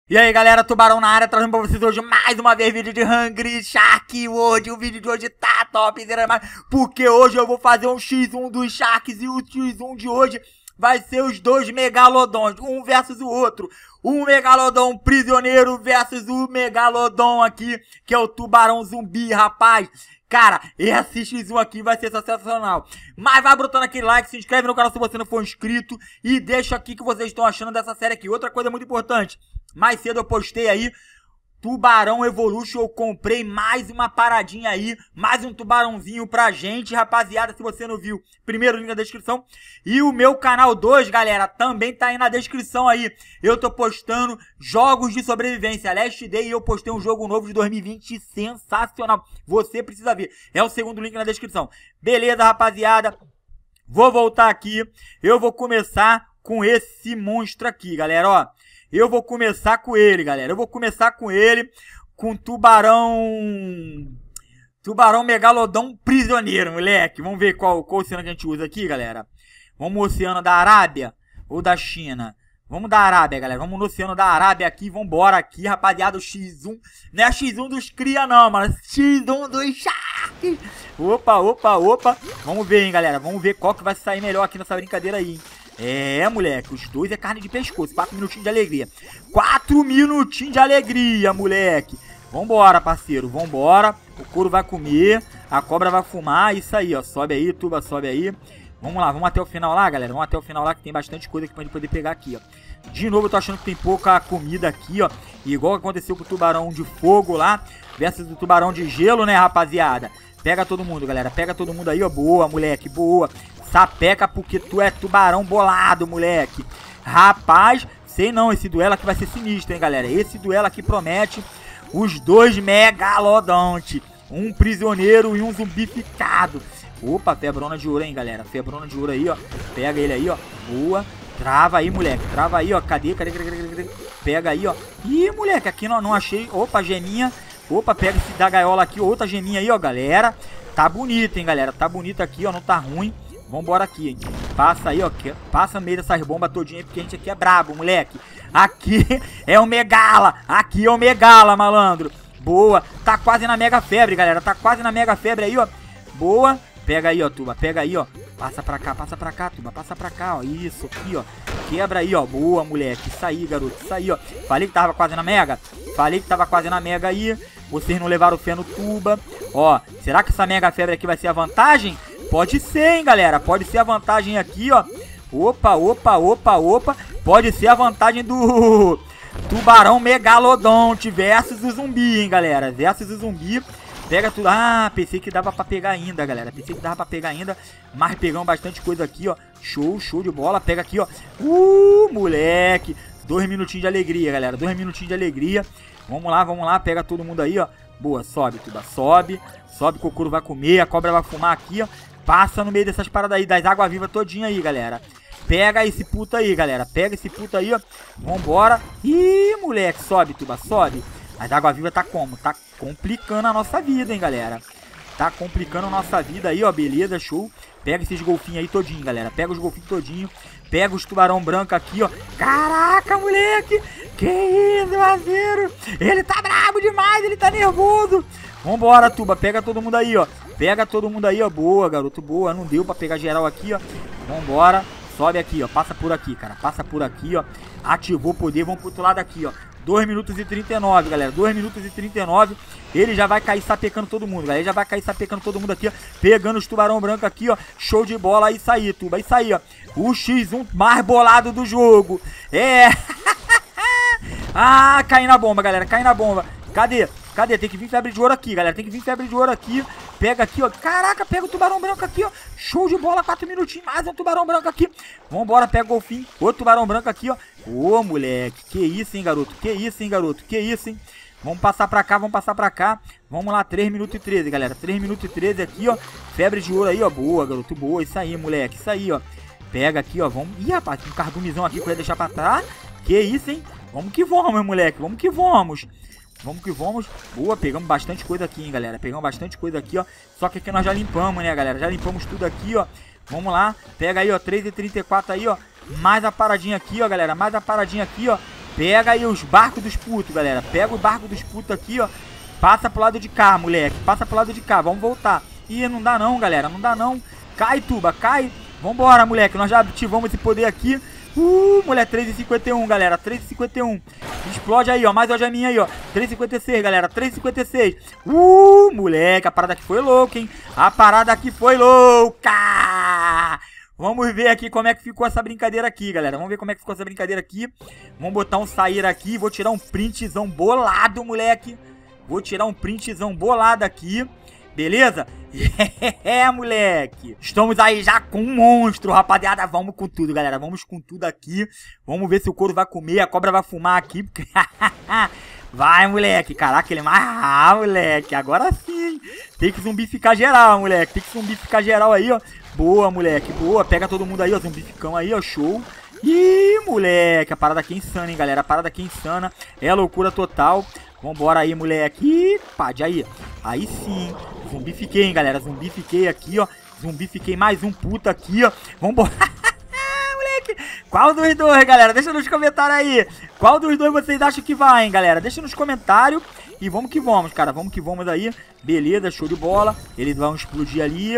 E aí galera, Tubarão na área, trazendo pra vocês hoje mais uma vez vídeo de Hungry Shark. Hoje o vídeo de hoje tá top, porque hoje eu vou fazer um X1 dos Sharks. E o X1 de hoje vai ser os dois Megalodons, um versus o outro. Um Megalodon prisioneiro versus o Megalodon aqui, que é o Tubarão Zumbi, rapaz. Cara, esse X1 aqui vai ser sensacional. Mas vai brotando aquele like, se inscreve no canal se você não for inscrito. E deixa aqui o que vocês estão achando dessa série aqui. Outra coisa muito importante. Mais cedo eu postei aí Tubarão Evolution, eu comprei mais uma paradinha aí, mais um tubarãozinho pra gente, rapaziada, se você não viu, primeiro link na descrição. E o meu canal 2, galera, também tá aí na descrição aí. Eu tô postando jogos de sobrevivência, Last Day, e eu postei um jogo novo de 2020 sensacional. Você precisa ver, é o segundo link na descrição. Beleza, rapaziada, vou voltar aqui, eu vou começar com esse monstro aqui, galera, ó. Eu vou começar com ele, galera. Eu vou começar com ele, com Tubarão Megalodon prisioneiro, moleque. Vamos ver qual oceano que a gente usa aqui, galera. Vamos no oceano da Arábia ou da China? Vamos da Arábia, galera. Vamos no oceano da Arábia aqui. Vambora aqui, rapaziada. O X1. Não é X1 dos cria, não, mano. X1 dos Sharks. Opa, opa, opa. Vamos ver, hein, galera. Vamos ver qual que vai sair melhor aqui nessa brincadeira aí, hein. É, moleque, os dois é carne de pescoço. 4 minutinhos de alegria. 4 minutinhos de alegria, moleque. Vambora, parceiro, vambora. O couro vai comer, a cobra vai fumar. Isso aí, ó, sobe aí, tuba, sobe aí. Vamos lá, vamos até o final lá, galera. Vamos até o final lá que tem bastante coisa aqui pra gente poder pegar aqui, ó. De novo, eu tô achando que tem pouca comida aqui, ó. Igual aconteceu com o tubarão de fogo lá versus o tubarão de gelo, né, rapaziada? Pega todo mundo, galera. Pega todo mundo aí, ó. Boa, moleque, boa. Sapeca porque tu é tubarão bolado, moleque. Rapaz, sei não, esse duelo aqui vai ser sinistro, hein, galera. Esse duelo aqui promete os dois megalodontes. Um prisioneiro e um zumbificado. Opa, febrona de ouro, hein, galera. Febrona de ouro aí, ó. Pega ele aí, ó. Boa. Trava aí, moleque. Trava aí, ó. Cadê? Pega aí, ó. Ih, moleque, aqui não achei. Opa, geminha. Opa, pega esse da gaiola aqui. Outra geminha aí, ó, galera. Tá bonito, hein, galera. Tá bonito aqui, ó. Não tá ruim. Vambora aqui, hein. Passa aí, ó. Passa no meio dessas bombas todinhas, porque a gente aqui é brabo, moleque. Aqui é o Megala. Aqui é o Megala, malandro. Boa. Tá quase na mega febre, galera. Tá quase na mega febre aí, ó. Boa. Pega aí, ó, tuba. Pega aí, ó. Passa pra cá, tuba. Passa pra cá, ó. Isso aqui, ó. Quebra aí, ó. Boa, moleque. Isso aí, garoto. Isso aí, ó. Falei que tava quase na mega. Falei que tava quase na mega aí. Vocês não levaram fé no tuba. Ó, será que essa mega febre aqui vai ser a vantagem? Pode ser, hein, galera. Pode ser a vantagem aqui, ó. Opa, opa, opa, opa. Pode ser a vantagem do Tubarão Megalodonte versus o zumbi, hein, galera. Versus o zumbi. Pega tudo. Ah, pensei que dava pra pegar ainda, galera. Pensei que dava pra pegar ainda. Mas pegamos bastante coisa aqui, ó. Show, show de bola. Pega aqui, ó. Moleque. 2 minutinhos de alegria, galera. 2 minutinhos de alegria. Vamos lá. Pega todo mundo aí, ó. Boa, sobe, tuba. Sobe. Sobe, o couro vai comer. A cobra vai fumar aqui, ó. Passa no meio dessas paradas aí, das águas-vivas todinha aí, galera. Pega esse puto aí, galera. Pega esse puto aí, ó. Vambora. Ih, moleque, sobe, tuba, sobe. As águas-vivas tá como? Tá complicando a nossa vida, hein, galera. Tá complicando a nossa vida aí, ó. Beleza, show. Pega esses golfinhos aí todinho, galera. Pega os golfinhos todinho. Pega os tubarão branco aqui, ó. Caraca, moleque. Que isso, parceiro. Ele tá brabo demais, ele tá nervoso. Vambora, tuba. Pega todo mundo aí, ó. Pega todo mundo aí, ó. Boa, garoto, boa. Não deu pra pegar geral aqui, ó. Vambora. Sobe aqui, ó. Passa por aqui, cara. Passa por aqui, ó. Ativou o poder. Vamos pro outro lado aqui, ó. 2 minutos e 39, galera. 2 minutos e 39. Ele já vai cair sapecando todo mundo, galera. Ele já vai cair sapecando todo mundo aqui, ó. Pegando os tubarão branco aqui, ó. Show de bola. Isso aí, tuba. Isso aí, ó. O X1 mais bolado do jogo. É. Ah, cai na bomba, galera. Cai na bomba. Cadê? Cadê? Tem que vir febre de ouro aqui, galera. Tem que vir febre de ouro aqui. Pega aqui, ó. Caraca, pega o tubarão branco aqui, ó. Show de bola, 4 minutinhos. Mais um tubarão branco aqui. Vambora, pega o golfinho. Outro tubarão branco aqui, ó. Ô, moleque. Que isso, hein, garoto. Que isso, hein, garoto. Que isso, hein. Vamos passar pra cá, vamos passar pra cá. Vamos lá, 3 minutos e 13, galera. 3 minutos e 13 aqui, ó. Febre de ouro aí, ó. Boa, garoto. Boa. Isso aí, moleque. Isso aí, ó. Pega aqui, ó. Vamos. Ih, rapaz, tem um cardumizão aqui que eu ia deixar pra trás. Que isso, hein. Vamos que vamos, moleque. Vamos que vamos. Vamos que vamos. Boa, pegamos bastante coisa aqui, hein, galera. Pegamos bastante coisa aqui, ó. Só que aqui nós já limpamos, né, galera. Já limpamos tudo aqui, ó. Vamos lá. Pega aí, ó. 3h34 aí, ó. Mais a paradinha aqui, ó, galera. Mais a paradinha aqui, ó. Pega aí os barcos dos putos, galera. Pega o barco dos putos aqui, ó. Passa pro lado de cá, moleque. Passa pro lado de cá. Vamos voltar. Ih, não dá não, galera. Não dá não. Cai, Tuba. Cai. Vambora, moleque. Nós já ativamos esse poder aqui. Moleque. 3,51, galera. 3,51. Explode aí, ó. Mais algeminha aí, ó. 3,56, galera. 3,56. Moleque. A parada aqui foi louca, hein. A parada aqui foi louca. Vamos ver aqui como é que ficou essa brincadeira aqui, galera. Vamos ver como é que ficou essa brincadeira aqui. Vamos botar um sair aqui. Vou tirar um printzão bolado, moleque. Vou tirar um printzão bolado aqui. Beleza? Moleque. Estamos aí já com um monstro, rapaziada. Vamos com tudo, galera. Vamos com tudo aqui. Vamos ver se o couro vai comer. A cobra vai fumar aqui. Vai, moleque. Caraca, ele é mais... moleque. Agora sim. Tem que zumbificar geral, moleque. Tem que zumbificar geral aí, ó. Boa, moleque. Boa. Pega todo mundo aí, ó. Zumbificão aí, ó. Show. Ih, moleque. A parada aqui é insana, hein, galera. A parada aqui é insana. É loucura total. Vambora aí, moleque. Ih, pade aí. Aí sim. Zumbifiquei, hein, galera. Zumbifiquei aqui, ó. Zumbifiquei mais um puta aqui, ó. Vambora. Moleque. Qual dos dois, galera? Deixa nos comentários aí. Qual dos dois vocês acham que vai, hein, galera? Deixa nos comentários. E vamos que vamos, cara. Vamos que vamos aí. Beleza, show de bola. Eles vão explodir ali.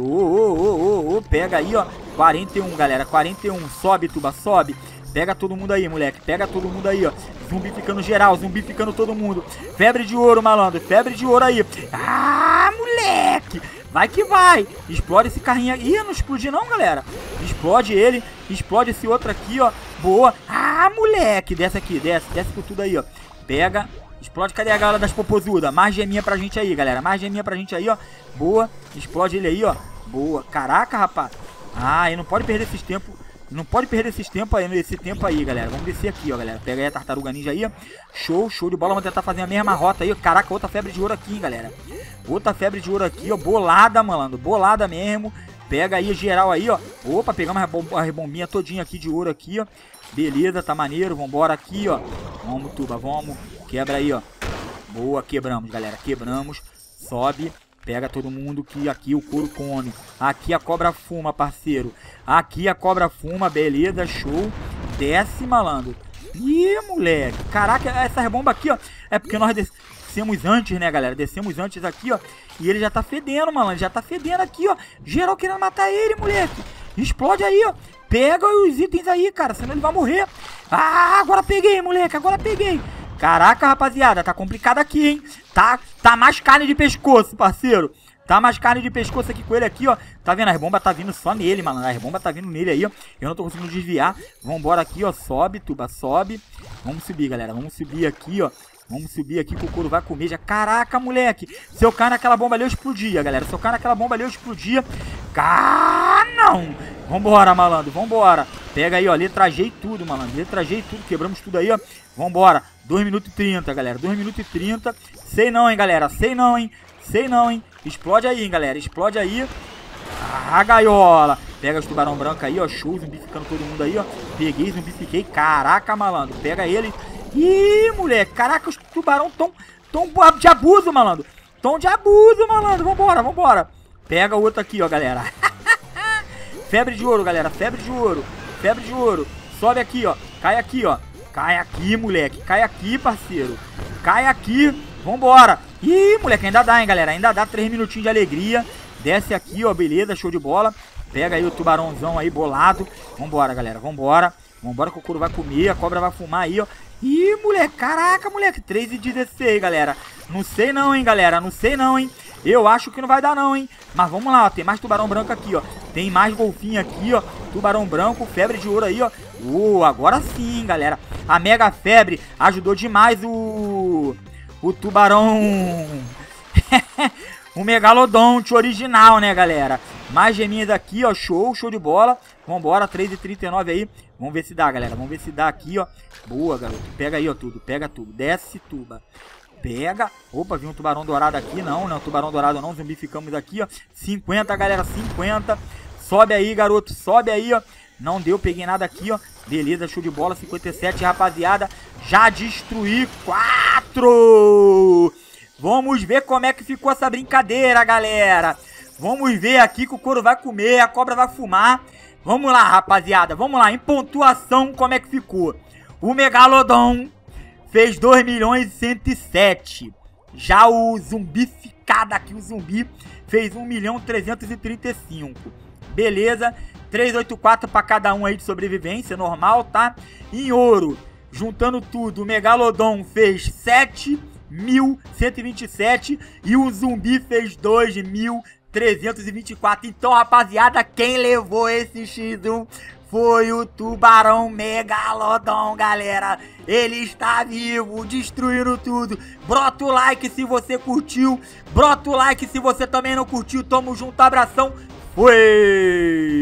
Pega aí, ó. 41, galera. 41. Sobe, Tuba, sobe. Pega todo mundo aí, moleque. Pega todo mundo aí, ó. Zumbificando geral, zumbificando todo mundo. Febre de ouro, malandro. Febre de ouro aí. Ah, moleque. Vai que vai. Explode esse carrinho aí. Ih, não explode não, galera. Explode ele. Explode esse outro aqui, ó. Boa. Ah, moleque. Desce aqui, desce. Desce por tudo aí, ó. Pega. Explode. Cadê a galera das popozudas? Mais geminha pra gente aí, galera. Mais geminha pra gente aí, ó. Boa. Explode ele aí, ó. Boa. Caraca, rapaz. Ah, e não pode perder esses tempos. Não pode perder esse tempo aí, galera. Vamos descer aqui, ó, galera. Pega aí a tartaruga ninja aí, ó. Show, show de bola. Vamos tentar fazer a mesma rota aí. Caraca, outra febre de ouro aqui, hein, galera. Outra febre de ouro aqui, ó. Bolada, malandro. Bolada mesmo. Pega aí geral aí, ó. Opa, pegamos a rebombinha todinha aqui de ouro aqui, ó. Beleza, tá maneiro. Vambora aqui, ó. Vamos, Tuba, vamos. Quebra aí, ó. Boa, quebramos, galera. Quebramos. Sobe. Pega todo mundo que aqui o couro come. Aqui a cobra fuma, parceiro. Aqui a cobra fuma, beleza, show. Desce, malandro. Ih, moleque. Caraca, essa rebomba aqui, ó. É porque nós descemos antes, né, galera? Descemos antes aqui, ó. E ele já tá fedendo, malandro. Já tá fedendo aqui, ó. Geral querendo matar ele, moleque. Explode aí, ó. Pega os itens aí, cara. Senão ele vai morrer. Ah, agora peguei, moleque. Agora peguei. Caraca, rapaziada, tá complicado aqui, hein? Tá mais carne de pescoço, parceiro. Tá mais carne de pescoço aqui com ele aqui, ó. Tá vendo? A bomba tá vindo só nele, mano. A bomba tá vindo nele aí, ó. Eu não tô conseguindo desviar. Vambora aqui, ó. Sobe, Tuba, sobe. Vamos subir, galera. Vamos subir aqui, ó. Vamos subir aqui que o couro vai comer já. Caraca, moleque. Se eu cair naquela bomba ali, eu explodia, galera. Se eu cair naquela bomba ali, eu explodia. Não. Vambora, malandro. Vambora. Pega aí, ó. Letra G e tudo, malandro. Letra G e tudo. Quebramos tudo aí, ó. Vambora. 2 minutos e 30, galera. 2 minutos e 30. Sei não, hein, galera. Sei não, hein. Sei não, hein. Explode aí, hein, galera. Explode aí. Ah, gaiola. Pega os tubarão branco aí, ó. Show. Zumbificando todo mundo aí, ó. Peguei, zumbifiquei. Caraca, malandro. Pega ele. Ih, moleque. Caraca, os tubarão tão de abuso, malandro. Tão de abuso, malandro. Vambora, vambora. Pega o outro aqui, ó, galera. Febre de ouro, galera. Febre de ouro. Febre de ouro. Sobe aqui, ó. Cai aqui, ó. Cai aqui, moleque. Cai aqui, parceiro. Cai aqui. Vambora. Ih, moleque, ainda dá, hein, galera. Ainda dá 3 minutinhos de alegria. Desce aqui, ó. Beleza, show de bola. Pega aí o tubarãozão aí, bolado. Vambora, galera. Vambora. Vambora que o couro vai comer. A cobra vai fumar aí, ó. Ih, moleque. Caraca, moleque. 3,16, galera. Não sei não, hein, galera. Não sei não, hein. Eu acho que não vai dar não, hein. Mas vamos lá, ó. Tem mais tubarão branco aqui, ó. Tem mais golfinho aqui, ó. Tubarão branco, febre de ouro aí, ó. Agora sim, galera. A mega febre ajudou demais o tubarão... o megalodonte original, né, galera? Mais geminhas aqui, ó. Show, show de bola. Vambora, 3,39 aí. Vamos ver se dá, galera. Vamos ver se dá aqui, ó. Boa, garoto. Pega aí, ó, tudo. Pega tudo. Desce, Tuba. Pega. Opa, vi um tubarão dourado aqui. Não, não é um tubarão dourado não. Zumbificamos aqui, ó. 50, galera. 50. Sobe aí, garoto. Sobe aí, ó. Não deu, peguei nada aqui, ó. Beleza, show de bola. 57, rapaziada. Já destruí 4. Vamos ver como é que ficou essa brincadeira, galera. Vamos ver aqui que o couro vai comer, a cobra vai fumar. Vamos lá, rapaziada. Vamos lá, em pontuação, como é que ficou. O Megalodon fez 2.107.000. Já o zumbificado aqui, o zumbi, fez 1.335.000. Beleza, 384 pra cada um aí de sobrevivência, normal, tá? Em ouro, juntando tudo, o Megalodon fez 7.127 e o zumbi fez 2.324. Então, rapaziada, quem levou esse X1 foi o Tubarão Megalodon, galera. Ele está vivo, destruindo tudo. Brota o like se você curtiu. Brota o like se você também não curtiu. Tamo junto, abração. Fui!